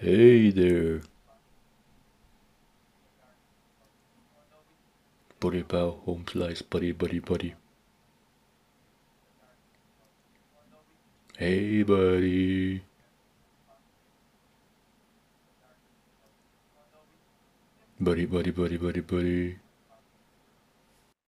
Hey there, buddy pal, home slice, buddy. Hey buddy, buddy.